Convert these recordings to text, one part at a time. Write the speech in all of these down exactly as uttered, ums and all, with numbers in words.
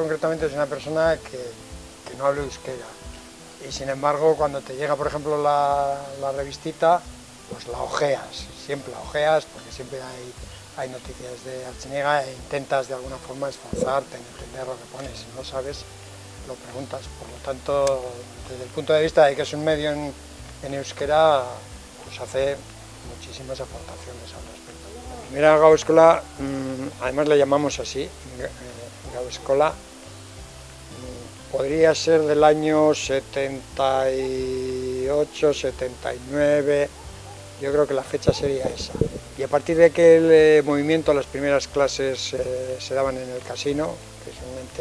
concretamente es una persona que, que no habla euskera. Y sin embargo, cuando te llega, por ejemplo, la, la revistita, pues la ojeas, siempre la ojeas, porque siempre hay, hay noticias de Artziniega e intentas de alguna forma esforzarte en entender lo que pones. Si no sabes, lo preguntas. Por lo tanto, desde el punto de vista de que es un medio en, en euskera, pues hace muchísimas aportaciones al respecto. La primera Gau Eskola, mmm, además le llamamos así, eh, Gau Eskola, mmm, podría ser del año setenta y ocho, setenta y nueve, yo creo que la fecha sería esa. Y a partir de que el eh, movimiento, las primeras clases eh, se daban en el casino, que es un ente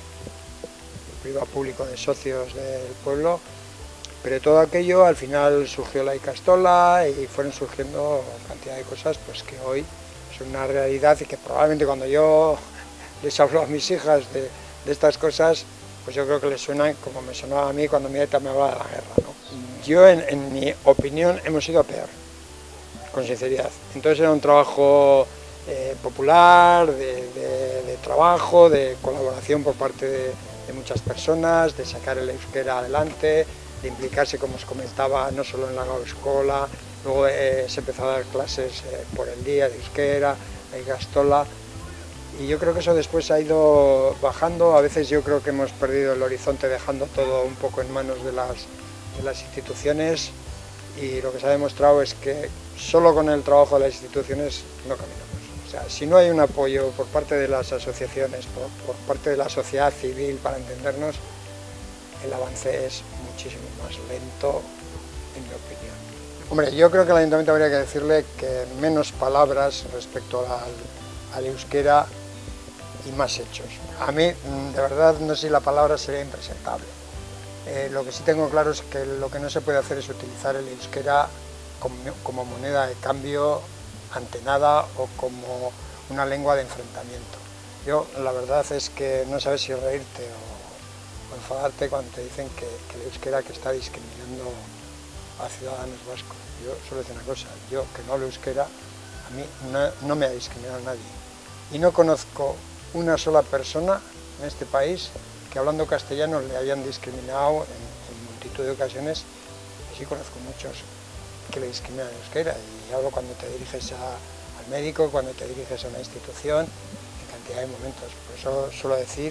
privado público de socios del pueblo, pero todo aquello al final surgió la Ikastola y fueron surgiendo cantidad de cosas pues que hoy son una realidad y que probablemente cuando yo les hablo a mis hijas de, de estas cosas, pues yo creo que les suenan como me sonaba a mí cuando mi aita me hablaba de la guerra, ¿no? Yo, en, en mi opinión, hemos ido a peor, con sinceridad. Entonces era un trabajo eh, popular, de, de, de trabajo, de colaboración por parte de, de muchas personas, de sacar el euskera adelante, de implicarse, como os comentaba, no solo en la Gau Eskola, luego eh, se empezó a dar clases eh, por el día de euskera, de Ikastola, y yo creo que eso después ha ido bajando. A veces yo creo que hemos perdido el horizonte dejando todo un poco en manos de las, de las instituciones, y lo que se ha demostrado es que solo con el trabajo de las instituciones no caminamos. O sea, si no hay un apoyo por parte de las asociaciones, por, por parte de la sociedad civil para entendernos, el avance es muchísimo más lento, en mi opinión. Hombre, yo creo que al ayuntamiento habría que decirle que menos palabras respecto al, al euskera y más hechos. A mí, de verdad, no sé si la palabra sería impresentable. Eh, lo que sí tengo claro es que lo que no se puede hacer es utilizar el euskera como, como moneda de cambio ante nada o como una lengua de enfrentamiento. Yo, la verdad es que no sabes si reírte o enfadarte cuando te dicen que, que el euskera que está discriminando a ciudadanos vascos. Yo solo decir una cosa, yo que no hablo euskera, a mí no, no me ha discriminado nadie. Y no conozco una sola persona en este país que hablando castellano le hayan discriminado en, en multitud de ocasiones. Y sí conozco muchos que le discriminan en euskera, y hablo cuando te diriges a, al médico, cuando te diriges a una institución, en cantidad de momentos. Por eso suelo decir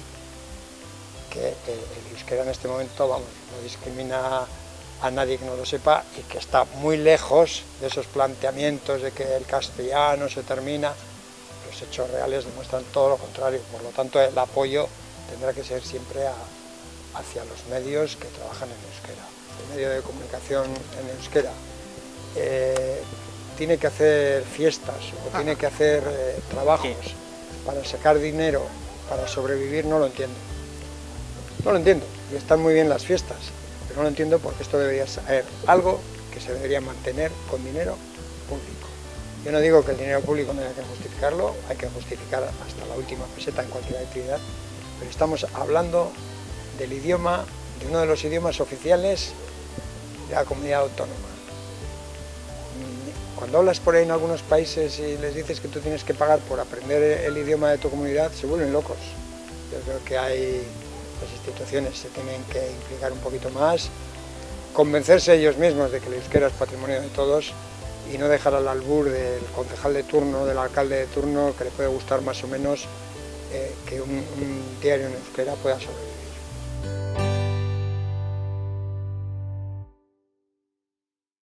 que el euskera en este momento, vamos, no discrimina a nadie que no lo sepa, y que está muy lejos de esos planteamientos de que el castellano se termina. Los hechos reales demuestran todo lo contrario. Por lo tanto, el apoyo tendrá que ser siempre a, hacia los medios que trabajan en euskera. El medio de comunicación en euskera eh, tiene que hacer fiestas o tiene que hacer eh, trabajos para sacar dinero, para sobrevivir, no lo entiendo. No lo entiendo, y están muy bien las fiestas, pero no lo entiendo porque esto debería ser algo que se debería mantener con dinero público. Yo no digo que el dinero público no haya que justificarlo, hay que justificar hasta la última peseta en cualquier actividad, pero estamos hablando del idioma, de uno de los idiomas oficiales de la comunidad autónoma. Cuando hablas por ahí en algunos países y les dices que tú tienes que pagar por aprender el idioma de tu comunidad, se vuelven locos. Yo creo que hay... Las instituciones se tienen que implicar un poquito más, convencerse ellos mismos de que el euskera es patrimonio de todos y no dejar al albur del concejal de turno, del alcalde de turno, que le puede gustar más o menos eh, que un, un diario en euskera pueda sobrevivir.